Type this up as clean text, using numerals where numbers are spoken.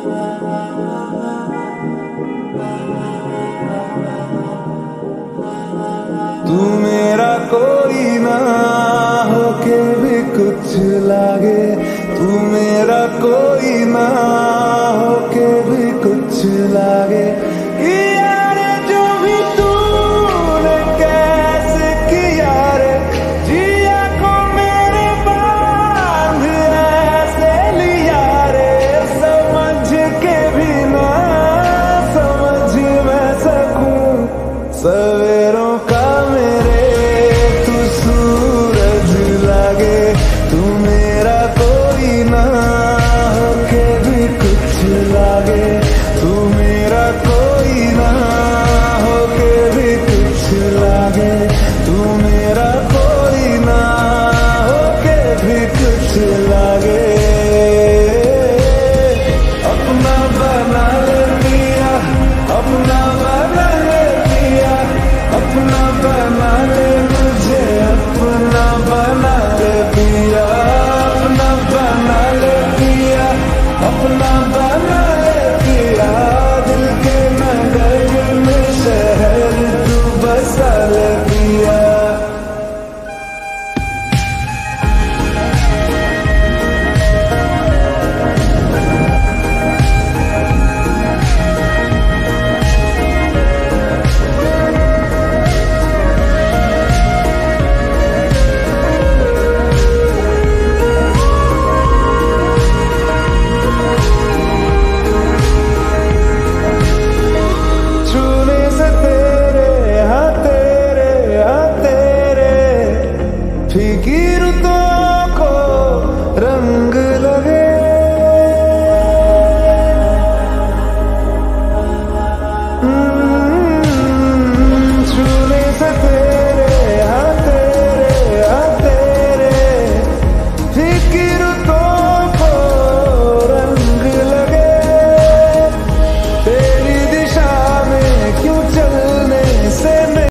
तू मेरा कोई ना होके भी कुछ लागे, तू मेरा कोई ना होके भी कुछ लागे। यार जो भी तूने कैसे किया रे, जिया को मेरे बांध ऐसे लिया रे, समझ के भी ना समझ मैं सकूं सवेरों का मेरे तू सूरज लागे। तू मेरा कोई ना होके भी कुछ लागे, तू मेरा कोई ना होके भी कुछ लागे, तू मेरा कोई ना होके भी कुछ लागे। अपना बना ले पिया, अपना बना ले पिया, अपना बना ले मुझे, अपना बना ले पिया, अपना बना ले पिया, अपना बना ले पिया। दिल के नगर में शहर तू बसा ले पिया। फीकी रुतों को रंग लगे, छूने से